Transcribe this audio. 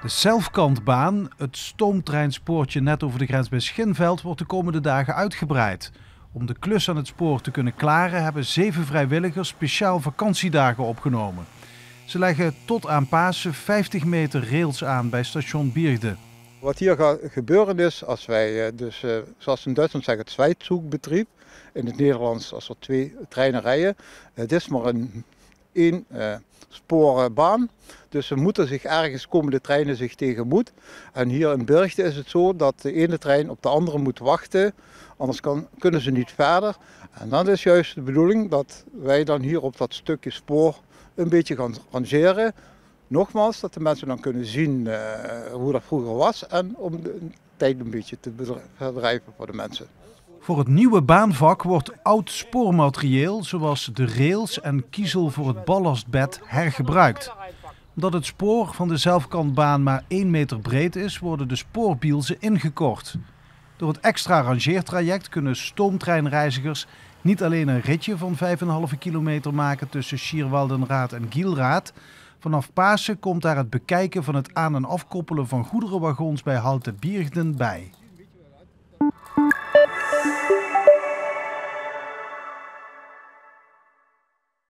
De Zelfkantbaan, het stoomtreinspoortje net over de grens bij Schinveld, wordt de komende dagen uitgebreid. Om de klus aan het spoor te kunnen klaren hebben 7 vrijwilligers speciaal vakantiedagen opgenomen. Ze leggen tot aan Pasen 50 meter rails aan bij station Biergde. Wat hier gaat gebeuren is, als wij zoals ze in Duitsland zeggen, het Zweitzugbetrieb. In het Nederlands als er 2 treinen rijden. Het is maar een 1 sporenbaan. Dus ze moeten zich ergens, komen de treinen zich tegemoet. En hier in Biergde is het zo dat de ene trein op de andere moet wachten. Anders kunnen ze niet verder. En dan is juist de bedoeling dat wij dan hier op dat stukje spoor een beetje gaan rangeren. Nogmaals, dat de mensen dan kunnen zien hoe dat vroeger was en om de tijd een beetje te verdrijven voor de mensen. Voor het nieuwe baanvak wordt oud spoormaterieel, zoals de rails en kiezel voor het ballastbed, hergebruikt. Omdat het spoor van de Zelfkantbaan maar 1 meter breed is, worden de spoorbielzen ingekort. Door het extra rangeertraject kunnen stoomtreinreizigers niet alleen een ritje van 5,5 kilometer maken tussen Schierwaldenraad en Gielraad. Vanaf Pasen komt daar het bekijken van het aan- en afkoppelen van goederenwagons bij halte Biergden bij.